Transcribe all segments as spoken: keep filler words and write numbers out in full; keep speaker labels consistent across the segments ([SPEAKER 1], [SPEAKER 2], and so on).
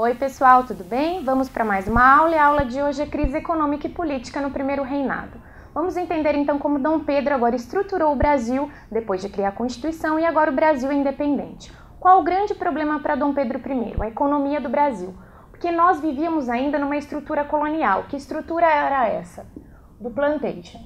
[SPEAKER 1] Oi pessoal, tudo bem? Vamos para mais uma aula e a aula de hoje é crise econômica e política no primeiro reinado. Vamos entender então como Dom Pedro agora estruturou o Brasil depois de criar a Constituição e agora o Brasil é independente. Qual o grande problema para Dom Pedro I? A economia do Brasil. Porque nós vivíamos ainda numa estrutura colonial. Que estrutura era essa? Do plantation.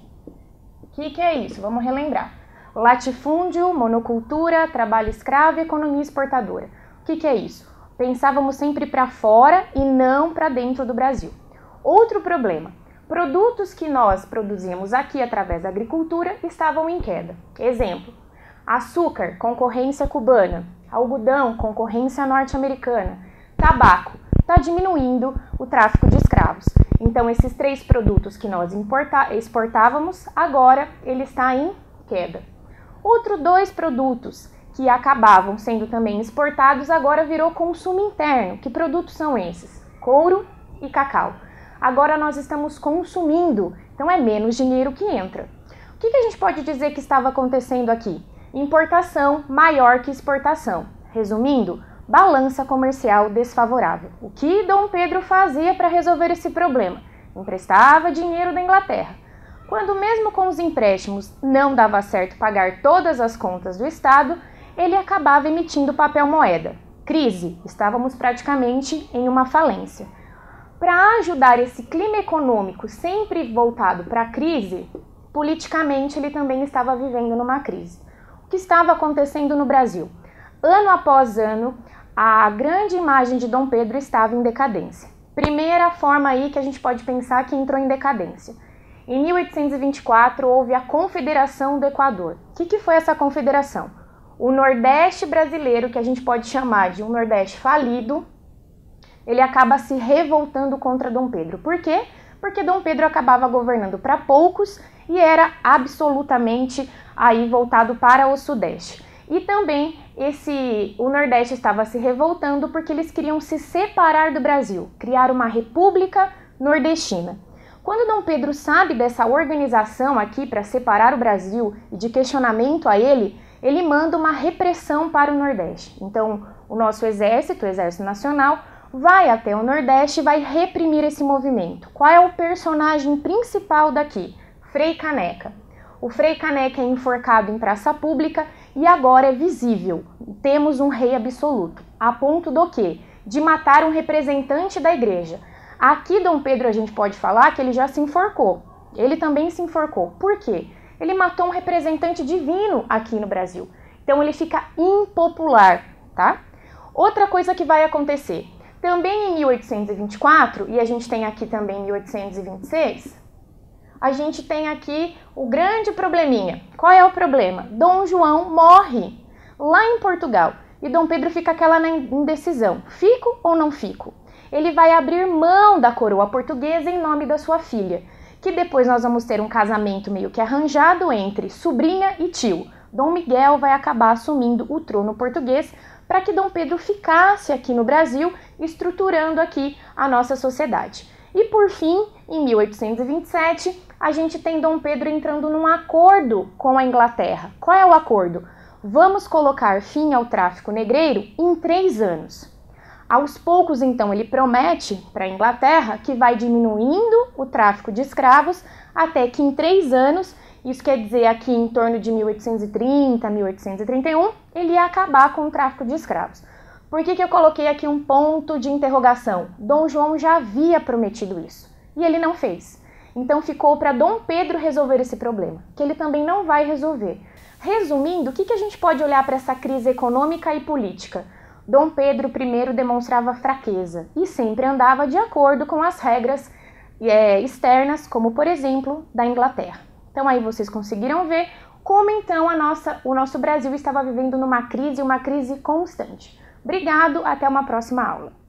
[SPEAKER 1] O que, que é isso? Vamos relembrar. Latifúndio, monocultura, trabalho escravo e economia exportadora. O que, que é isso? Pensávamos sempre para fora e não para dentro do Brasil. Outro problema, produtos que nós produzíamos aqui através da agricultura estavam em queda. Exemplo, açúcar, concorrência cubana, algodão, concorrência norte-americana, tabaco, está diminuindo o tráfico de escravos. Então esses três produtos que nós importa- exportávamos, agora ele está em queda. Outros dois produtos que acabavam sendo também exportados, agora virou consumo interno. Que produtos são esses? Couro e cacau. Agora nós estamos consumindo, então é menos dinheiro que entra. O que, que a gente pode dizer que estava acontecendo aqui? Importação maior que exportação. Resumindo, balança comercial desfavorável. O que Dom Pedro fazia para resolver esse problema? Emprestava dinheiro da Inglaterra. Quando mesmo com os empréstimos não dava certo pagar todas as contas do Estado, ele acabava emitindo papel moeda. Crise, estávamos praticamente em uma falência. Para ajudar esse clima econômico sempre voltado para a crise, politicamente ele também estava vivendo numa crise. O que estava acontecendo no Brasil? Ano após ano, a grande imagem de Dom Pedro estava em decadência. Primeira forma aí que a gente pode pensar que entrou em decadência. Em mil oitocentos e vinte e quatro houve a Confederação do Equador. O que, que foi essa confederação? O Nordeste brasileiro, que a gente pode chamar de um Nordeste falido, ele acaba se revoltando contra Dom Pedro. Por quê? Porque Dom Pedro acabava governando para poucos e era absolutamente aí voltado para o Sudeste. E também esse, o Nordeste estava se revoltando porque eles queriam se separar do Brasil, criar uma república nordestina. Quando Dom Pedro sabe dessa organização aqui para separar o Brasil e de questionamento a ele, ele manda uma repressão para o Nordeste. Então, o nosso exército, o Exército Nacional, vai até o Nordeste e vai reprimir esse movimento. Qual é o personagem principal daqui? Frei Caneca. O Frei Caneca é enforcado em praça pública e agora é visível. Temos um rei absoluto. A ponto do quê? De matar um representante da igreja. Aqui, Dom Pedro, a gente pode falar que ele já se enforcou. Ele também se enforcou. Por quê? Ele matou um representante divino aqui no Brasil. Então ele fica impopular, tá? Outra coisa que vai acontecer. Também em mil oitocentos e vinte e quatro, e a gente tem aqui também mil oitocentos e vinte e seis, a gente tem aqui o grande probleminha. Qual é o problema? Dom João morre lá em Portugal. E Dom Pedro fica aquela na indecisão. Fico ou não fico? Ele vai abrir mão da coroa portuguesa em nome da sua filha, que depois nós vamos ter um casamento meio que arranjado entre sobrinha e tio. Dom Miguel vai acabar assumindo o trono português para que Dom Pedro ficasse aqui no Brasil, estruturando aqui a nossa sociedade. E por fim, em mil oitocentos e vinte e sete, a gente tem Dom Pedro entrando num acordo com a Inglaterra. Qual é o acordo? Vamos colocar fim ao tráfico negreiro em três anos. Aos poucos, então, ele promete para a Inglaterra que vai diminuindo o tráfico de escravos até que em três anos, isso quer dizer aqui em torno de mil oitocentos e trinta, mil oitocentos e trinta e um, ele ia acabar com o tráfico de escravos. Por que que eu coloquei aqui um ponto de interrogação? Dom João já havia prometido isso e ele não fez. Então ficou para Dom Pedro resolver esse problema, que ele também não vai resolver. Resumindo, o que que a gente pode olhar para essa crise econômica e política? Dom Pedro I demonstrava fraqueza e sempre andava de acordo com as regras é, externas, como por exemplo, da Inglaterra. Então aí vocês conseguiram ver como então a nossa, o nosso Brasil estava vivendo numa crise, uma crise constante. Obrigado, até uma próxima aula.